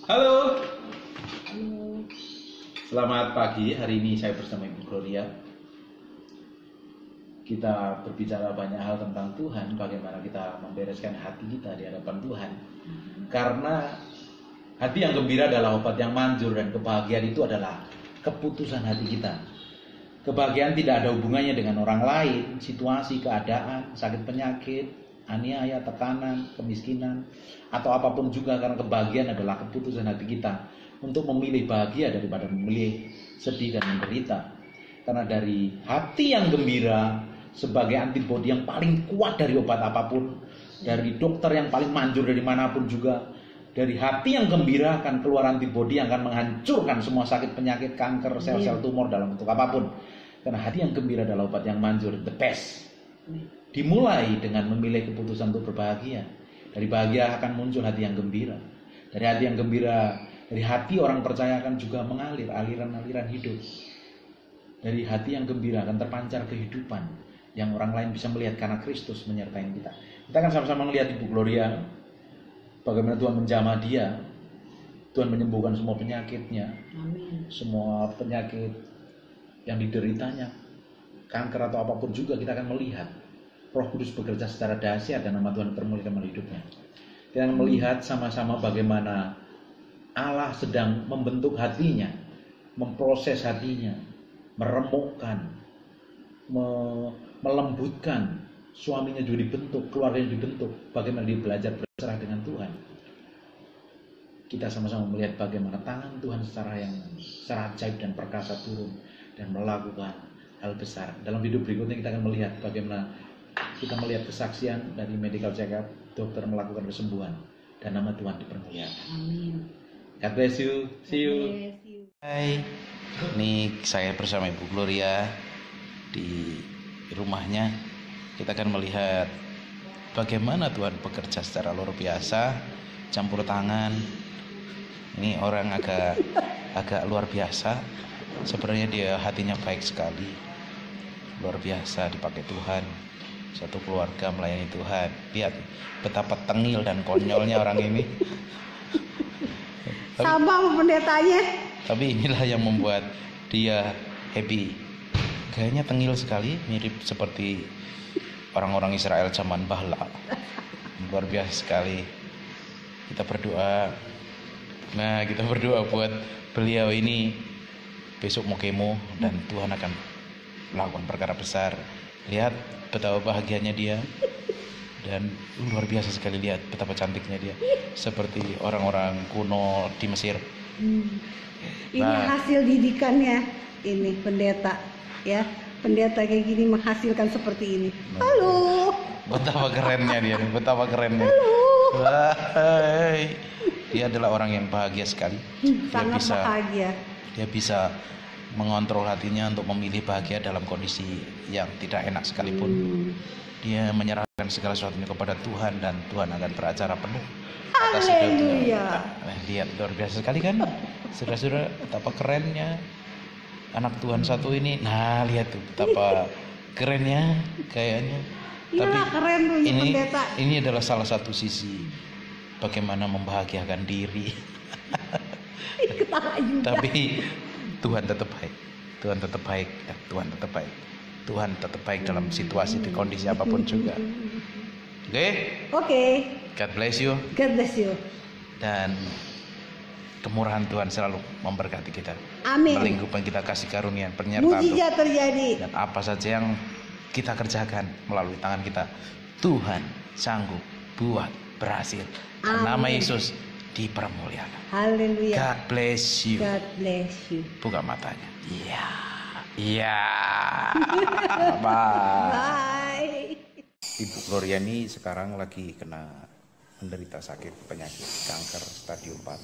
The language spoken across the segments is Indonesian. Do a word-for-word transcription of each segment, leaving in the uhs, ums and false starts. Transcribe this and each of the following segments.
Halo. Selamat pagi. Hari ini saya bersama Ibu Gloria. Kita berbicara banyak hal tentang Tuhan, bagaimana kita membereskan hati kita di hadapan Tuhan. Karena hati yang gembira adalah obat yang manjur, dan kebahagiaan itu adalah keputusan hati kita. Kebahagiaan tidak ada hubungannya dengan orang lain, situasi, keadaan, sakit penyakit, aniaya, tekanan, kemiskinan, atau apapun juga, karena kebahagiaan adalah keputusan hati kita untuk memilih bahagia daripada memilih sedih dan menderita. Karena dari hati yang gembira sebagai antibodi yang paling kuat dari obat apapun, dari dokter yang paling manjur dari manapun juga, dari hati yang gembira akan keluar antibodi yang akan menghancurkan semua sakit penyakit, kanker, sel-sel tumor dalam bentuk apapun. Karena hati yang gembira adalah obat yang manjur, the best. Dimulai dengan memilih keputusan untuk berbahagia. Dari bahagia akan muncul hati yang gembira. Dari hati yang gembira, dari hati orang percaya akan juga mengalir aliran-aliran hidup. Dari hati yang gembira akan terpancar kehidupan yang orang lain bisa melihat karena Kristus menyertai kita. Kita akan sama-sama melihat Ibu Gloria, bagaimana Tuhan menjamah dia. Tuhan menyembuhkan semua penyakitnya. Amin. Semua penyakit yang dideritanya, kanker atau apapun juga, kita akan melihat Roh Kudus bekerja secara dahsyat dan nama Tuhan termuliakan melalui hidupnya. Kita akan melihat sama-sama bagaimana Allah sedang membentuk hatinya, memproses hatinya, meremukkan, me- melembutkan. Suaminya juga dibentuk, keluarganya dibentuk, bagaimana dia belajar berserah dengan Tuhan. Kita sama-sama melihat bagaimana tangan Tuhan secara yang secara ajaib dan perkasa turun dan melakukan hal besar. Dalam hidup berikutnya kita akan melihat bagaimana kita melihat kesaksian dari medical check-up, dokter melakukan kesembuhan, dan nama Tuhan dipermuliakan. Amin. God bless you. See you. Hai, ini saya bersama Ibu Gloria di rumahnya. Kita akan melihat bagaimana Tuhan bekerja secara luar biasa, campur tangan. Ini orang agak agak luar biasa. Sebenarnya dia hatinya baik sekali, luar biasa dipakai Tuhan. Satu keluarga melayani Tuhan. Lihat betapa tengil dan konyolnya orang ini. Sama pendetanya. Tapi inilah yang membuat dia happy. Gayanya tengil sekali, mirip seperti orang-orang Israel zaman Bahla. Luar biasa sekali. Kita berdoa. Nah, kita berdoa buat beliau ini besok mau kemo dan Tuhan akan melakukan perkara besar. Lihat betapa bahagianya dia, dan luar biasa sekali. Lihat betapa cantiknya dia, seperti orang-orang kuno di Mesir. Hmm. Ini Nah, hasil didikannya ini pendeta, ya. Pendeta kayak gini menghasilkan seperti ini. Halo. betapa kerennya dia, betapa kerennya. Halo. Hai. Dia adalah orang yang bahagia sekali. Dia Sangat bisa, bahagia. Dia bisa mengontrol hatinya untuk memilih bahagia dalam kondisi yang tidak enak sekalipun. Hmm. Dia menyerahkan segala sesuatunya kepada Tuhan, dan Tuhan akan beracara penuh atas hidupnya. Nah, lihat luar biasa sekali kan, saudara-saudara, betapa kerennya anak Tuhan satu ini. Nah, lihat tuh betapa kerennya kayaknya. Ya, tapi keren tuh ini pendeta. ini adalah salah satu sisi bagaimana membahagiakan diri. Tapi Tuhan tetap baik, Tuhan tetap baik, dan Tuhan tetap baik, Tuhan tetap baik dalam situasi di kondisi apapun juga. Oke? Okay? Oke. Okay. God bless you. God bless you. Dan kemurahan Tuhan selalu memberkati kita. Amin. Melingkupi kita kasih karunia, penyertaan. Mujizat terjadi. Dan apa saja yang kita kerjakan melalui tangan kita, Tuhan sanggup buat berhasil. Dan nama Yesus dipermuliakan. Haleluya. God bless you. God bless you. Buka matanya. Iya. Iya. Bye. Bye. Ibu Gloria ini sekarang lagi kena menderita sakit penyakit kanker stadium empat.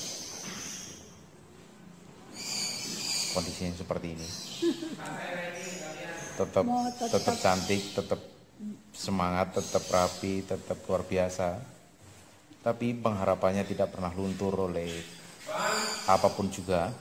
Kondisinya seperti ini. Tetap tetap cantik, tetap semangat, tetap rapi, tetap luar biasa. Tapi pengharapannya tidak pernah luntur oleh apapun juga.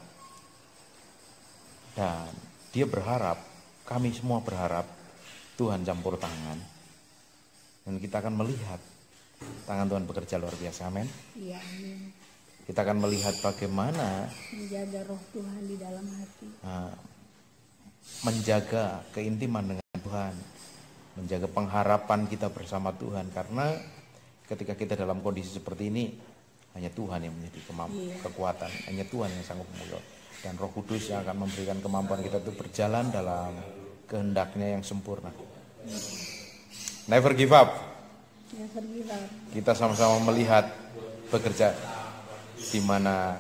Dan dia berharap, kami semua berharap Tuhan campur tangan. Dan kita akan melihat tangan Tuhan bekerja luar biasa, amin. Iya, amin. Kita akan melihat bagaimana menjaga roh Tuhan di dalam hati. Nah, menjaga keintiman dengan Tuhan, menjaga pengharapan kita bersama Tuhan. Karena ketika kita dalam kondisi seperti ini, hanya Tuhan yang menjadi kemampuan, yeah. kekuatan, hanya Tuhan yang sanggup memulai. Dan Roh Kudus yang akan memberikan kemampuan kita untuk berjalan dalam kehendaknya yang sempurna. Never give up. Never give up. Kita sama-sama melihat bekerja di mana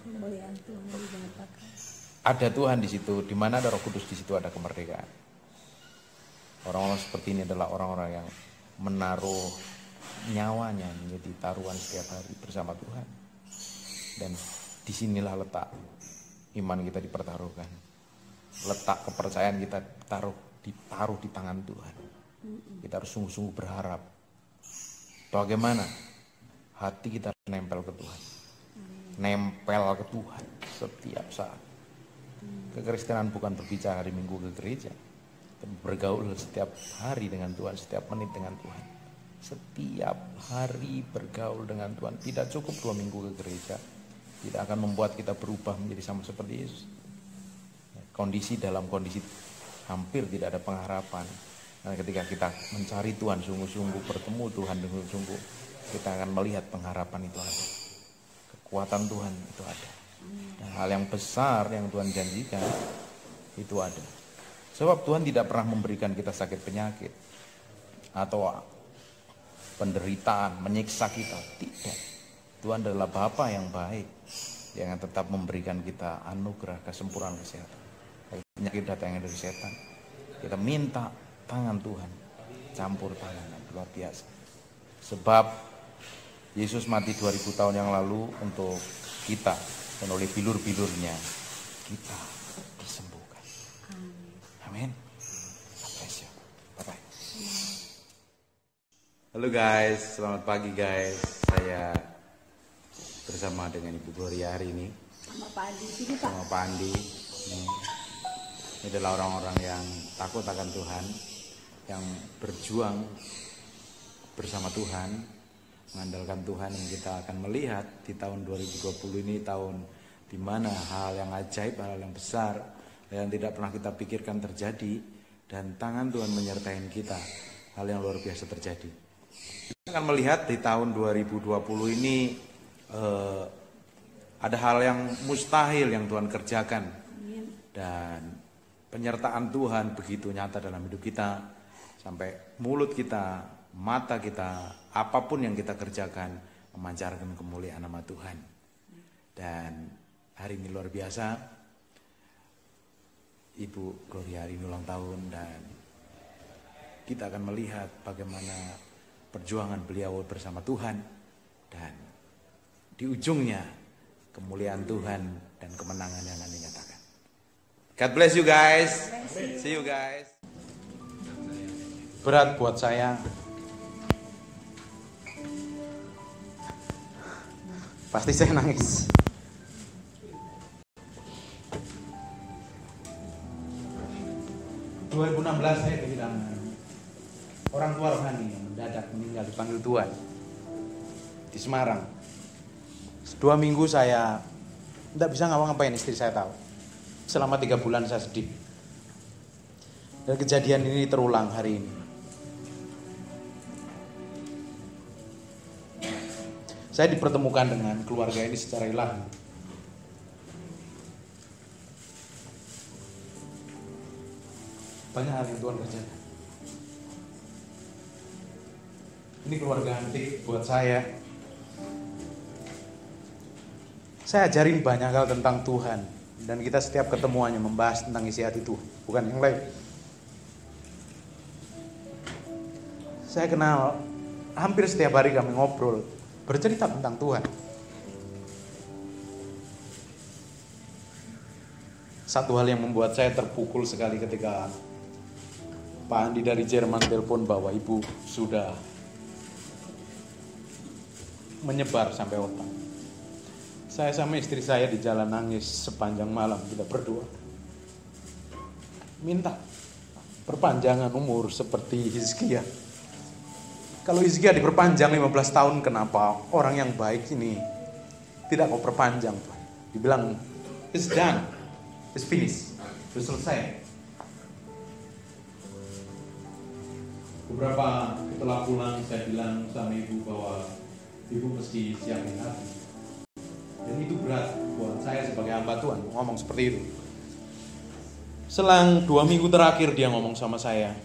ada Tuhan di situ, di mana ada Roh Kudus di situ ada kemerdekaan. Orang-orang seperti ini adalah orang-orang yang menaruh nyawanya menjadi taruhan setiap hari bersama Tuhan. Dan disinilah letak iman kita dipertaruhkan, letak kepercayaan kita taruh ditaruh di tangan Tuhan. Kita harus sungguh-sungguh berharap bagaimana hati kita nempel ke Tuhan, nempel ke Tuhan setiap saat. Kekristenan bukan berbicara hari Minggu ke gereja, tapi bergaul setiap hari dengan Tuhan, setiap menit dengan Tuhan. Setiap hari bergaul dengan Tuhan. Tidak cukup dua minggu ke gereja, tidak akan membuat kita berubah menjadi sama seperti Yesus. Kondisi dalam kondisi hampir tidak ada pengharapan. Nah, ketika kita mencari Tuhan sungguh-sungguh, bertemu Tuhan dengan sungguh, kita akan melihat pengharapan itu ada, kekuatan Tuhan itu ada, dan hal yang besar yang Tuhan janjikan itu ada. Sebab Tuhan tidak pernah memberikan kita sakit penyakit atau penderitaan menyiksa kita, tidak. Tuhan adalah Bapa yang baik yang tetap memberikan kita anugerah kesempurnaan kesehatan. Penyakit datangnya dari setan, kita minta tangan Tuhan campur tangan, luar biasa. Sebab Yesus mati dua ribu tahun yang lalu untuk kita, dan oleh bilur-bilurnya kita disembuhkan. Amin. Bye bye. Halo guys, selamat pagi guys. Saya bersama dengan Ibu Gloria hari ini. Sama Pak Andi sini, Pak. Sama Pak Andi. Ini, ini adalah orang-orang yang takut akan Tuhan, yang berjuang bersama Tuhan, mengandalkan Tuhan. Yang kita akan melihat di tahun dua ribu dua puluh ini, tahun di mana hal yang ajaib, hal yang besar yang tidak pernah kita pikirkan terjadi, dan tangan Tuhan menyertai kita, hal yang luar biasa terjadi. Kita akan melihat di tahun dua ribu dua puluh ini eh, ada hal yang mustahil yang Tuhan kerjakan, dan penyertaan Tuhan begitu nyata dalam hidup kita, sampai mulut kita, mata kita, apapun yang kita kerjakan memancarkan kemuliaan nama Tuhan. Dan hari ini luar biasa, Ibu Gloria hari ini ulang tahun, dan kita akan melihat bagaimana perjuangan beliau bersama Tuhan, dan di ujungnya kemuliaan Tuhan dan kemenangan yang akan dinyatakan. God bless you guys. See you guys. Berat buat saya. Pasti saya nangis. dua ribu enam belas saya kehilangan orang tua rohani yang mendadak meninggal, dipanggil Tuhan di Semarang. Dua minggu saya tidak bisa ngapa-ngapain, istri saya tahu. Selama tiga bulan saya sedih. Dan kejadian ini terulang hari ini. Saya dipertemukan dengan keluarga ini secara ilahi. Banyak hal yang Tuhan kerjakan. Ini keluarga antik buat saya. Saya ajarin banyak hal tentang Tuhan, dan kita setiap ketemuannya membahas tentang isi hati Tuhan, bukan yang lain. Saya kenal, hampir setiap hari kami ngobrol, bercerita tentang Tuhan. Satu hal yang membuat saya terpukul sekali ketika Pak Andi dari Jerman telepon bahwa ibu sudah menyebar sampai otak. Saya sama istri saya di jalan nangis sepanjang malam, kita berdoa. Minta perpanjangan umur seperti Hizkia. Kalau Hizkia diperpanjang lima belas tahun, kenapa orang yang baik ini tidak kau perpanjang Tuhan. Dibilang, it's done, it's finished, sudah selesai. Beberapa setelah pulang saya bilang sama ibu bahwa ibu mesti siapin hati. Dan itu berat buat saya sebagai hamba Tuhan ngomong seperti itu. Selang dua minggu terakhir dia ngomong sama saya.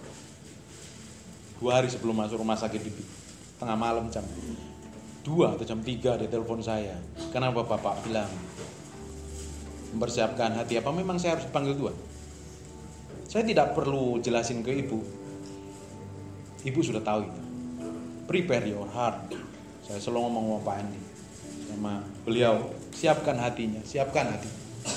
Dua hari sebelum masuk rumah sakit di tengah malam jam dua atau jam tiga dia telepon saya. Kenapa Bapak bilang mempersiapkan hati? Apa memang saya harus dipanggil Tuhan? Saya tidak perlu jelasin ke ibu. Ibu sudah tahu itu. Prepare your heart. Saya selalu ngomong sama Pak Andi, sama beliau, siapkan hatinya, siapkan hati.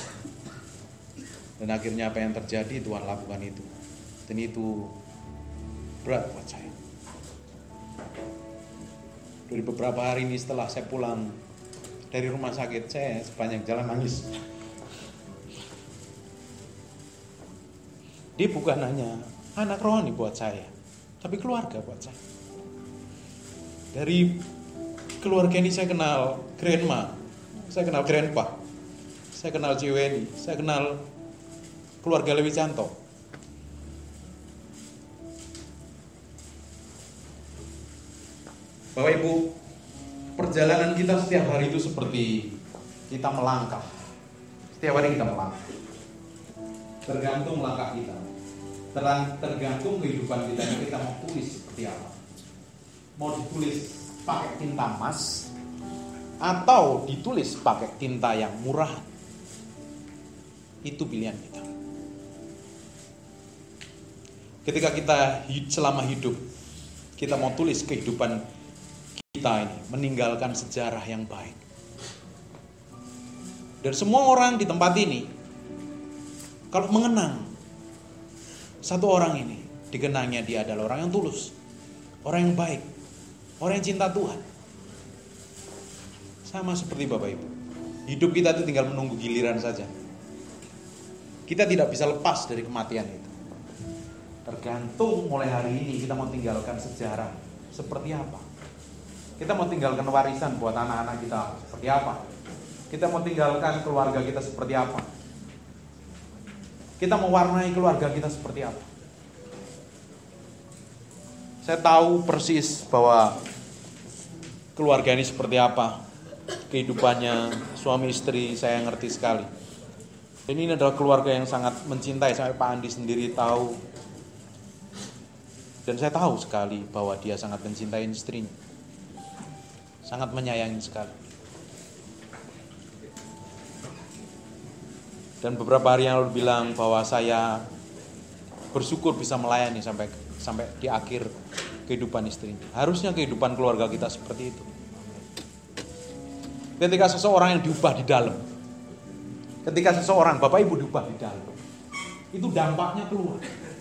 Dan akhirnya apa yang terjadi Tuhan lakukan itu. Dan itu berat buat saya. Dari beberapa hari ini setelah saya pulang dari rumah sakit, saya sepanjang jalan nangis. Dia bukan hanya anak rohani buat saya, tapi keluarga buat saya. Dari keluarga ini saya kenal grandma, saya kenal grandpa, saya kenal Ciweni, saya kenal keluarga Lewi Canto. Bapak Ibu, perjalanan kita setiap hari itu seperti kita melangkah. Setiap hari kita melangkah. Tergantung langkah kita. Tergantung kehidupan kita ini kita mau tulis seperti apa. Mau ditulis pakai tinta emas atau ditulis pakai tinta yang murah. Itu pilihan kita. Ketika kita selama hidup kita mau tulis kehidupan kita ini meninggalkan sejarah yang baik. Dan semua orang di tempat ini kalau mengenang satu orang ini, dikenangnya dia adalah orang yang tulus, orang yang baik, orang yang cinta Tuhan. Sama seperti Bapak Ibu, hidup kita itu tinggal menunggu giliran saja. Kita tidak bisa lepas dari kematian itu. Tergantung mulai hari ini kita mau tinggalkan sejarah seperti apa. Kita mau tinggalkan warisan buat anak-anak kita seperti apa? Kita mau tinggalkan keluarga kita seperti apa? Kita mau warnai keluarga kita seperti apa? Saya tahu persis bahwa keluarga ini seperti apa. Kehidupannya suami istri saya ngerti sekali. Dan ini adalah keluarga yang sangat mencintai, sampai Pak Andi sendiri tahu. Dan saya tahu sekali bahwa dia sangat mencintai istrinya. Sangat menyayangi sekali. Dan beberapa hari yang lalu bilang bahwa saya bersyukur bisa melayani sampai sampai di akhir kehidupan istrinya. Harusnya kehidupan keluarga kita seperti itu. Ketika seseorang yang diubah di dalam, ketika seseorang Bapak Ibu diubah di dalam, itu dampaknya keluar.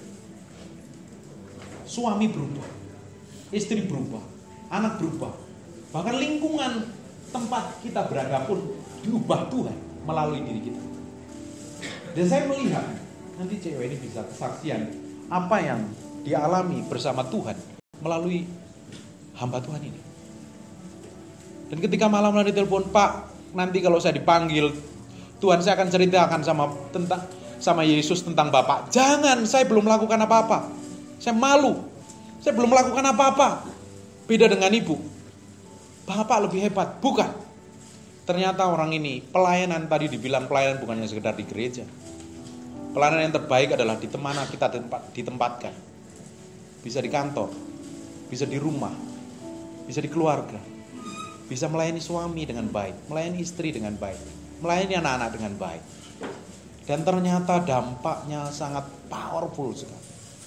Suami berubah, istri berubah, anak berubah. Bahkan lingkungan tempat kita berada pun diubah Tuhan melalui diri kita. Dan saya melihat, nanti cewek ini bisa kesaksian apa yang dialami bersama Tuhan melalui hamba Tuhan ini. Dan ketika malam-malam ditelepon, Pak, nanti kalau saya dipanggil, Tuhan saya akan ceritakan sama tentang sama Yesus tentang Bapak. Jangan, saya belum melakukan apa-apa. Saya malu. Saya belum melakukan apa-apa. Beda dengan ibu. Bapak lebih hebat, bukan. Ternyata orang ini, pelayanan tadi dibilang pelayanan bukan hanya sekedar di gereja. Pelayanan yang terbaik adalah di mana kita ditempatkan. Bisa di kantor, bisa di rumah, bisa di keluarga. Bisa melayani suami dengan baik, melayani istri dengan baik, melayani anak-anak dengan baik. Dan ternyata dampaknya sangat powerful sekali.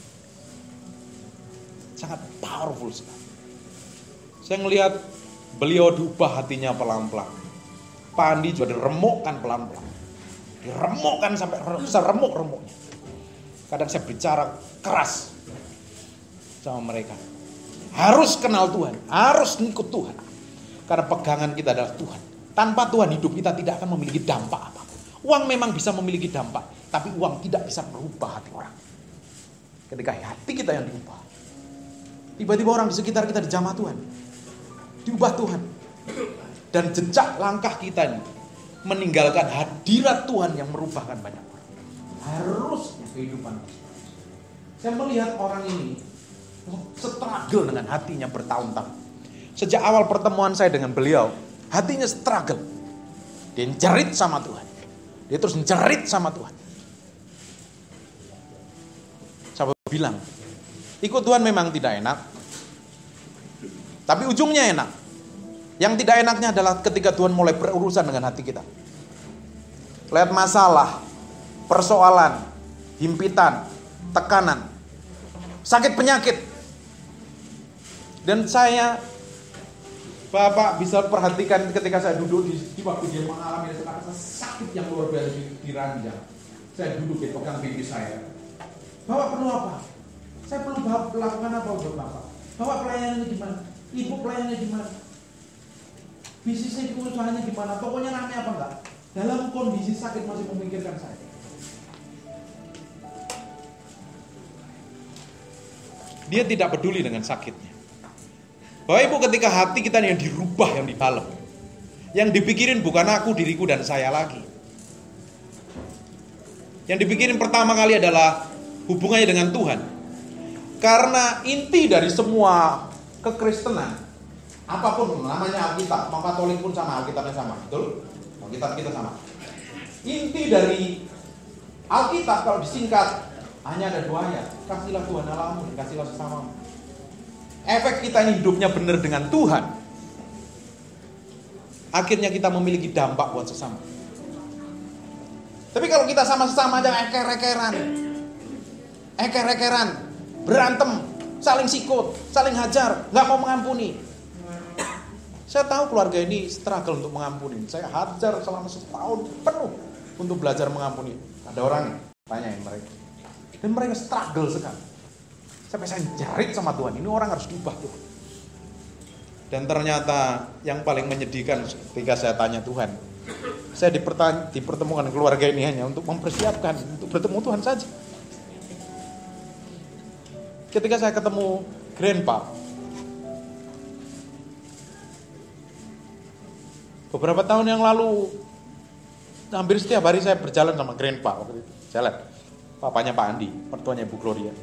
Sangat powerful sekali. Saya ngelihat beliau diubah hatinya pelan-pelan. Pak Andi juga diremukkan pelan-pelan. Diremukkan sampai seremuk-remuknya. Kadang saya bicara keras sama mereka. Harus kenal Tuhan, harus ngikut Tuhan. Karena pegangan kita adalah Tuhan. Tanpa Tuhan hidup kita tidak akan memiliki dampak apapun. Uang memang bisa memiliki dampak, tapi uang tidak bisa merubah hati orang. Ketika hati kita yang diubah, tiba-tiba orang di sekitar kita dijamah Tuhan, diubah Tuhan. dan jejak langkah kita ini meninggalkan hadirat Tuhan yang merubahkan banyak orang. Harusnya kehidupan. Saya melihat orang ini struggle dengan hatinya bertahun-tahun. Sejak awal pertemuan saya dengan beliau, hatinya struggle. Dia jerit sama Tuhan. Dia terus jerit sama Tuhan. Saya bilang, ikut Tuhan memang tidak enak, tapi ujungnya enak. Yang tidak enaknya adalah ketika Tuhan mulai berurusan dengan hati kita. Lihat masalah, persoalan, himpitan, tekanan, sakit penyakit. Dan saya, Bapak bisa perhatikan ketika saya duduk di, di waktu dia mengalami rasa sakit yang luar biasa di, di ranjang. Saya duduk di pegang pipi saya. Bapak perlu apa? Saya perlu melakukan apa buat Bapak? Bapak pelayanannya gimana? Ibu pelayanannya gimana? Bisnisnya itu usahanya gimana? Tokonya rame apa enggak? Dalam kondisi sakit masih memikirkan saya. Dia tidak peduli dengan sakitnya. Bapak Ibu, ketika hati kita yang dirubah, yang di dalam, yang dipikirin bukan aku, diriku dan saya lagi. Yang dipikirin pertama kali adalah hubungannya dengan Tuhan. Karena inti dari semua kekristenan, apapun namanya Alkitab, mau Katolik pun sama, Alkitabnya sama, betul? Alkitab kita sama. Inti dari Alkitab kalau disingkat hanya ada dua ayat, kasihlah Tuhan Allahmu, kasihlah sesamamu. Efek kita ini hidupnya benar dengan Tuhan, akhirnya kita memiliki dampak buat sesama. Tapi kalau kita sama sesama aja eker-ekeran, eker-ekeran, berantem, saling sikut, saling hajar, gak mau mengampuni. Saya tahu keluarga ini struggle untuk mengampuni. Saya hajar selama setahun penuh untuk belajar mengampuni. Ada orang tanyain mereka, dan mereka struggle sekali. Sampai saya jerit sama Tuhan, ini orang harus diubah Tuhan. Dan ternyata yang paling menyedihkan ketika saya tanya Tuhan, saya dipertemukan keluarga ini hanya untuk mempersiapkan untuk bertemu Tuhan saja. Ketika saya ketemu Grandpa, beberapa tahun yang lalu, hampir setiap hari saya berjalan sama Grandpa waktu itu. Jalan, papanya Pak Andi, mertuanya Ibu Gloria.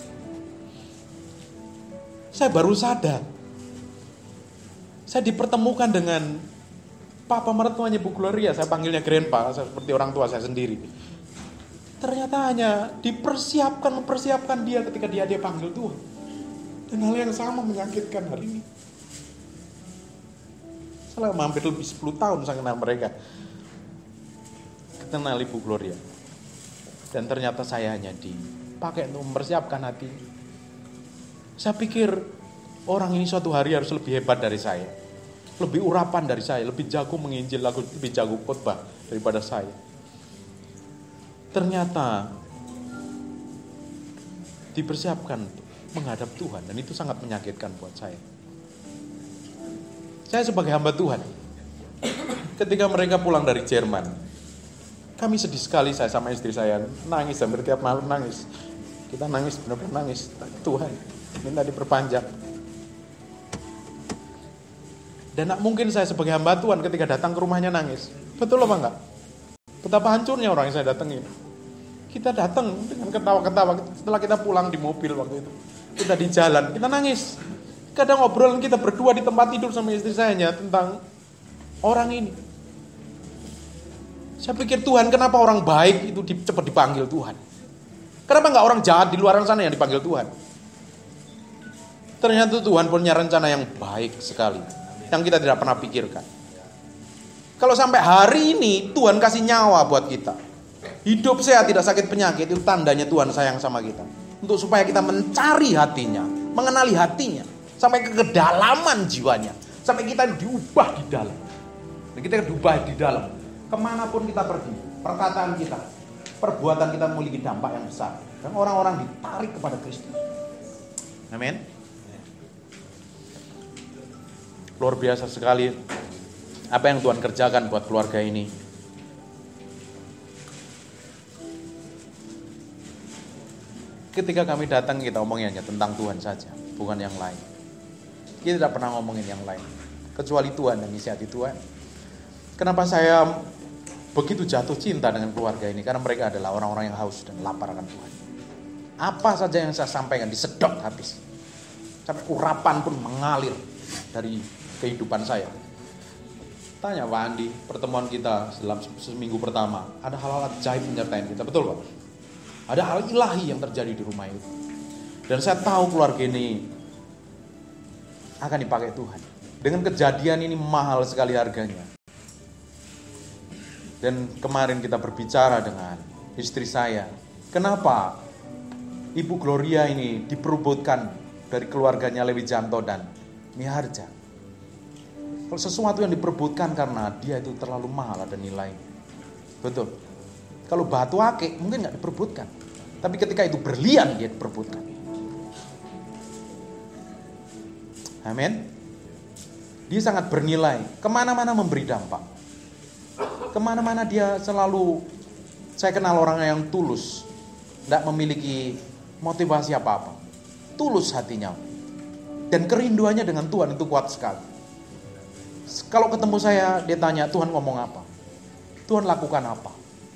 Saya baru sadar, saya dipertemukan dengan papa mertuanya Bu Gloria, saya panggilnya Grandpa, seperti orang tua saya sendiri. Ternyata hanya dipersiapkan, mempersiapkan dia ketika dia dia panggil Tuhan. Dan hal yang sama menyakitkan hari ini. Selama hampir lebih sepuluh tahun saya kenal mereka, kenal Ibu Gloria. Dan ternyata saya hanya dipakai untuk mempersiapkan hati. Saya pikir orang ini suatu hari harus lebih hebat dari saya, lebih urapan dari saya, lebih jago menginjil, lebih jago khotbah daripada saya. Ternyata dipersiapkan menghadap Tuhan, dan itu sangat menyakitkan buat saya. Saya sebagai hamba Tuhan, ketika mereka pulang dari Jerman, kami sedih sekali, saya sama istri saya nangis, hampir tiap malam nangis. Kita nangis, benar-benar nangis. Tuhan, minta diperpanjang. Dan tak mungkin saya sebagai hamba Tuhan ketika datang ke rumahnya nangis. Betul apa enggak? Betapa hancurnya orang yang saya datengin. Kita datang dengan ketawa-ketawa. Setelah kita pulang di mobil waktu itu, kita di jalan, kita nangis. Kadang obrolan kita berdua di tempat tidur sama istri saya tentang orang ini. Saya pikir, Tuhan, kenapa orang baik itu cepat dipanggil Tuhan? Kenapa enggak orang jahat di luar sana yang dipanggil Tuhan? Ternyata Tuhan punya rencana yang baik sekali, yang kita tidak pernah pikirkan. Kalau sampai hari ini Tuhan kasih nyawa buat kita, hidup sehat, tidak sakit penyakit, itu tandanya Tuhan sayang sama kita. Untuk supaya kita mencari hatinya, mengenali hatinya, sampai ke kedalaman jiwanya, sampai kita diubah di dalam. Dan kita diubah di dalam, kemanapun kita pergi, perkataan kita, perbuatan kita memiliki dampak yang besar, dan orang-orang ditarik kepada Kristus. Amin. Luar biasa sekali apa yang Tuhan kerjakan buat keluarga ini. Ketika kami datang, kita omongin hanya tentang Tuhan saja, bukan yang lain. Kita tidak pernah ngomongin yang lain. kecuali Tuhan dan isi hati Tuhan. Kenapa saya begitu jatuh cinta dengan keluarga ini? Karena mereka adalah orang-orang yang haus dan lapar akan Tuhan. Apa saja yang saya sampaikan disedot habis. Sampai urapan pun mengalir dari kehidupan saya. Tanya Pak Andi, pertemuan kita dalam seminggu pertama, ada hal-hal ajaib menyertai kita, betul Pak? Ada hal ilahi yang terjadi di rumah itu. Dan saya tahu keluarga ini akan dipakai Tuhan. Dengan kejadian ini mahal sekali harganya. Dan kemarin kita berbicara dengan istri saya, kenapa Ibu Gloria ini diperebutkan dari keluarganya Lewi Janto dan Miharja. Kalau sesuatu yang diperebutkan karena dia itu terlalu mahal ada nilainya. Betul. Kalau batu akik mungkin gak diperebutkan. Tapi ketika itu berlian dia diperebutkan. Amin. Dia sangat bernilai. Kemana-mana memberi dampak. Kemana-mana dia selalu, saya kenal orang yang tulus, tidak memiliki motivasi apa-apa, tulus hatinya, dan kerinduannya dengan Tuhan itu kuat sekali. Kalau ketemu saya, dia tanya, Tuhan ngomong apa? Tuhan lakukan apa?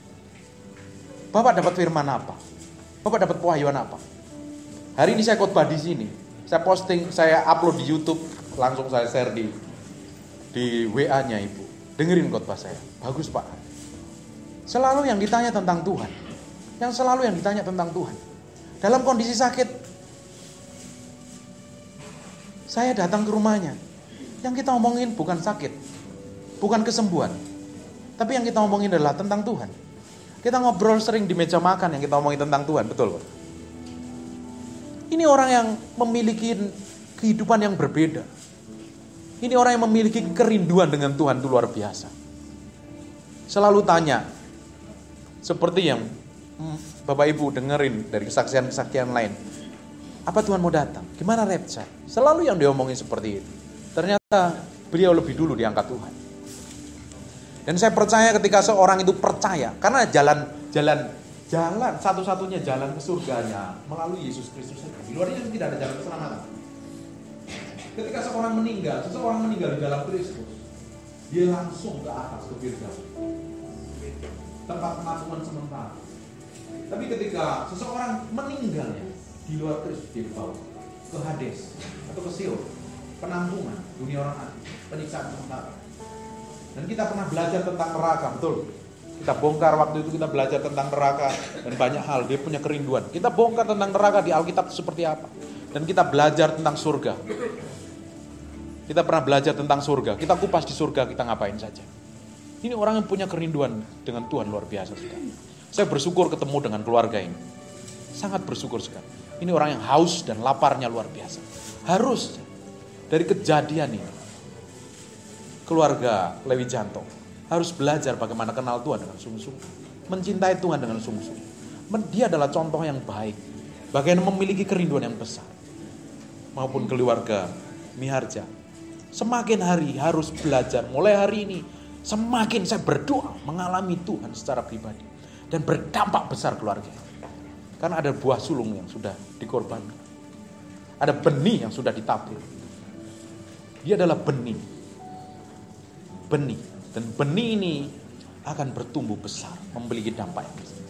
Bapak dapat firman apa? Bapak dapat pewahyuan apa? Hari ini saya khotbah di sini, saya posting, saya upload di YouTube, langsung saya share di di W A-nya Ibu. Dengerin khotbah saya. Bagus Pak. Selalu yang ditanya tentang Tuhan. Yang selalu yang ditanya tentang Tuhan. Dalam kondisi sakit, saya datang ke rumahnya. Yang kita omongin bukan sakit, bukan kesembuhan, tapi yang kita omongin adalah tentang Tuhan. Kita ngobrol sering di meja makan yang kita omongin tentang Tuhan. Betul Pak? Ini orang yang memiliki kehidupan yang berbeda. Ini orang yang memiliki kerinduan dengan Tuhan itu luar biasa. Selalu tanya, seperti yang hmm, Bapak Ibu dengerin dari kesaksian-kesaksian lain. Apa Tuhan mau datang? Gimana rapture? Selalu yang diomongin seperti itu. Ternyata beliau lebih dulu diangkat Tuhan. Dan saya percaya ketika seorang itu percaya, karena jalan jalan jalan satu-satunya jalan ke surganya melalui Yesus Kristus saja. Di luar itu tidak ada jalan keselamatan. Ketika seorang meninggal, seseorang meninggal di dalam Kristus, dia langsung ke atas, ke Firdaus, tempat penampungan sementara. Tapi ketika seseorang meninggalnya di luar Kristus, dia dibawa ke Hades atau ke Sheol, penampungan dunia orang mati, penyiksaan sementara. Dan kita pernah belajar tentang neraka, betul? Kita bongkar waktu itu, kita belajar tentang neraka dan banyak hal. Dia punya kerinduan. Kita bongkar tentang neraka di Alkitab seperti apa, dan kita belajar tentang surga. Kita pernah belajar tentang surga. Kita kupas di surga, kita ngapain saja. Ini orang yang punya kerinduan dengan Tuhan luar biasa sekali. Saya bersyukur ketemu dengan keluarga ini. Sangat bersyukur sekali. Ini orang yang haus dan laparnya luar biasa. Harus dari kejadian ini, keluarga Lewi Janto harus belajar bagaimana kenal Tuhan dengan sungguh-sungguh. Mencintai Tuhan dengan sungguh-sungguh. Dia adalah contoh yang baik. Bagaimana memiliki kerinduan yang besar. Maupun keluarga Miharja. Semakin hari harus belajar. Mulai hari ini semakin saya berdoa mengalami Tuhan secara pribadi. Dan berdampak besar keluarga. Karena ada buah sulung yang sudah dikorbankan. Ada benih yang sudah ditabur. Dia adalah benih. Benih. Dan benih ini akan bertumbuh besar. Memiliki dampak yang besar.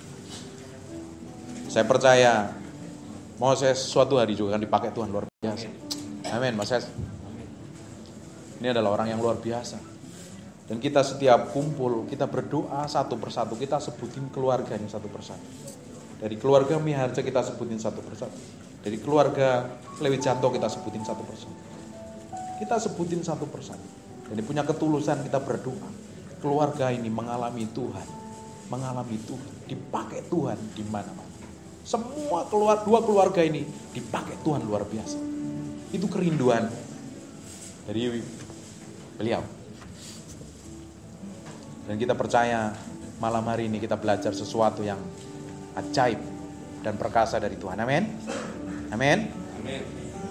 Saya percaya Moses suatu hari juga akan dipakai Tuhan luar biasa. Amin Moses. Ini adalah orang yang luar biasa. Dan kita setiap kumpul, kita berdoa satu persatu. Kita sebutin keluarganya satu persatu. Dari keluarga Miharja kita sebutin satu persatu. Dari keluarga Lewi Janto kita sebutin satu persatu. Kita sebutin satu persatu. Jadi punya ketulusan kita berdoa. Keluarga ini mengalami Tuhan. Mengalami Tuhan. Dipakai Tuhan di mana-mana. Semua keluar, dua keluarga ini dipakai Tuhan luar biasa. Itu kerinduan dari beliau. Dan kita percaya malam hari ini kita belajar sesuatu yang ajaib dan perkasa dari Tuhan. Amin. Amin. Amin.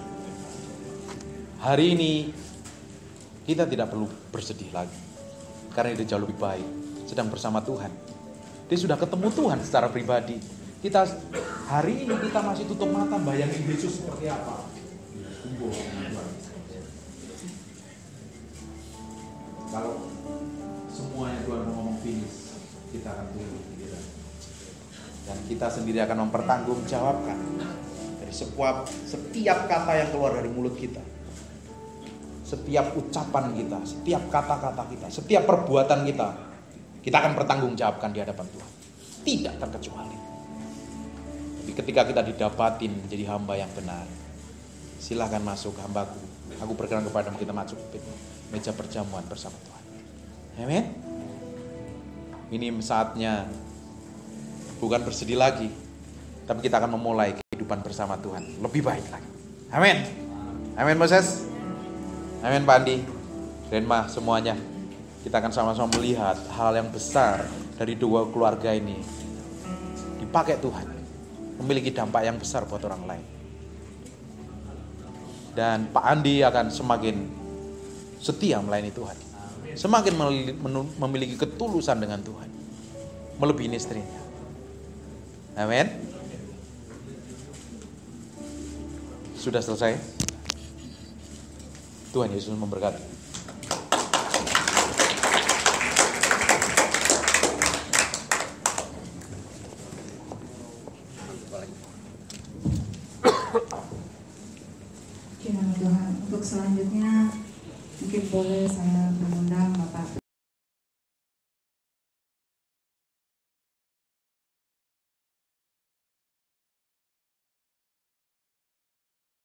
Hari ini kita tidak perlu bersedih lagi. Karena dia jauh lebih baik. Sedang bersama Tuhan. Dia sudah ketemu Tuhan secara pribadi. Kita hari ini kita masih tutup mata bayangin Yesus seperti apa. finish kita akan tunggu dan kita sendiri akan mempertanggungjawabkan dari setiap setiap kata yang keluar dari mulut kita, setiap ucapan kita, setiap kata-kata kita, setiap perbuatan kita, kita akan pertanggungjawabkan di hadapan Tuhan, tidak terkecuali. Tapi ketika kita didapatin menjadi hamba yang benar, silahkan masuk hambaku, aku berkenan kepadamu, kita masuk ke meja perjamuan bersama Tuhan. Amin. Ini saatnya bukan bersedih lagi, tapi kita akan memulai kehidupan bersama Tuhan lebih baik lagi. Amin. Amin Moses. Amin Pak Andi, Renma, semuanya. Kita akan sama-sama melihat hal yang besar dari dua keluarga ini dipakai Tuhan, memiliki dampak yang besar buat orang lain. Dan Pak Andi akan semakin setia melayani Tuhan, semakin memiliki ketulusan dengan Tuhan, melebihi istrinya. Amin. Sudah selesai. Tuhan Yesus memberkati. Firman Tuhan. Untuk selanjutnya mungkin boleh saya